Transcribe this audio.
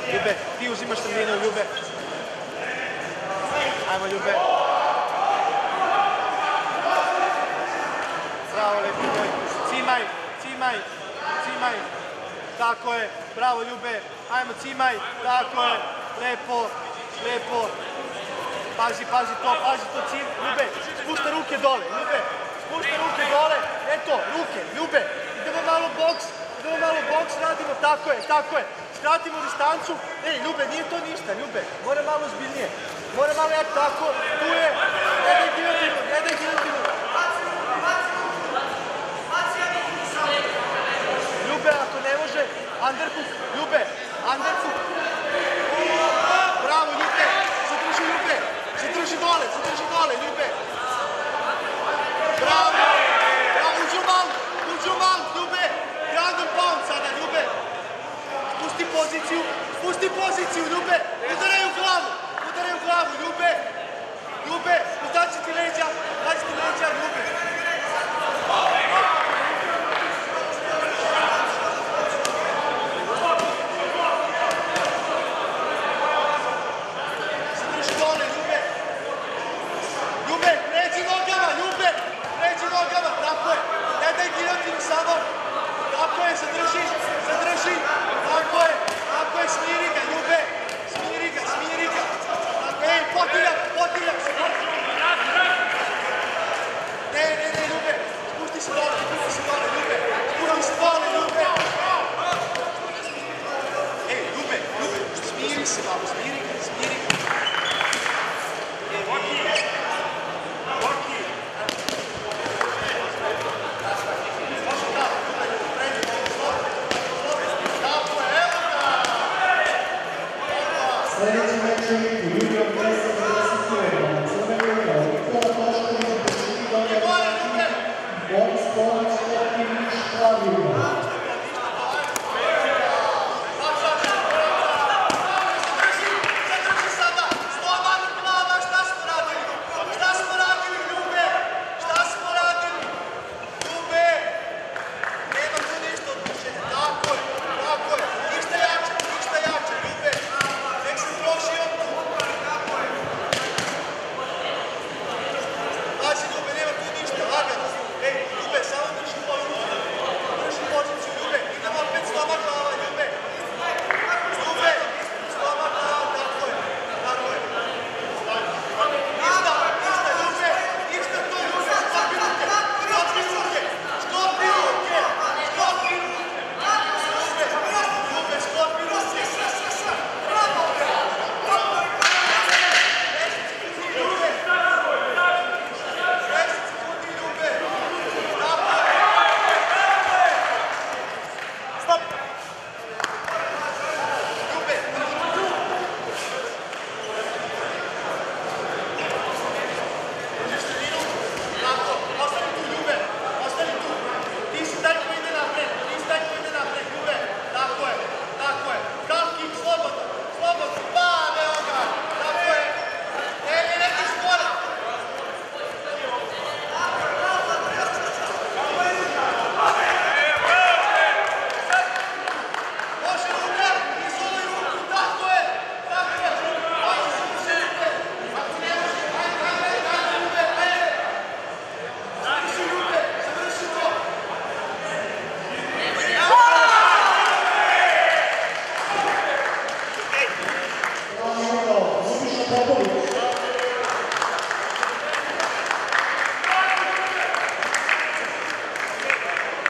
Ljube, ti uzimaš sredinu, Ljube. Ajmo, Ljube. Bravo, lepi boj. Cimaj, cimaj, cimaj. Tako je, bravo, Ljube. Ajmo, cimaj, tako je. Lepo, lepo. Pazi, pazi to, Ljube, spušta ruke dole, Ljube, spušta ruke dole, eto, ruke, Ljube, idemo malo boks, radimo, tako je, skratimo distancu, Ljube, nije to ništa, Ljube, mora malo zbiljnije, mora malo, tako, tu je, ne daj giljotinu, Ljube, ako ne može, underhook, Ljube, underhook, bravo, Ljube, zadrži dole, Ljube. Bravo, uđu mount, Ljube. Ground and pound sada, Ljube. Spusti poziciju, Ljube. Udaraju glavu, Ljube. Ljube, daći ti leđa, Ljube.